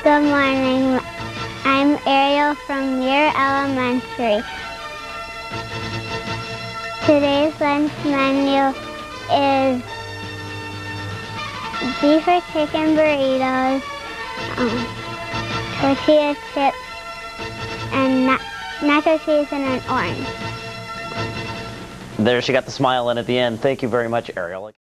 Good morning. I'm Ariel from Muir Elementary. Today's lunch menu is beef or chicken burritos, tortilla chips, and nacho cheese and an orange. There, she got the smile in at the end. Thank you very much, Ariel.